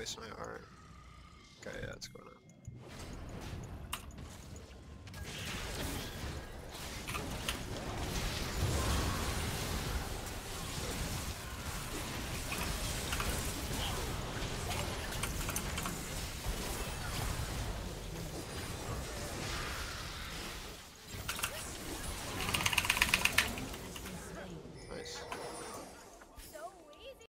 waste my art. Okay, yeah, it's going up.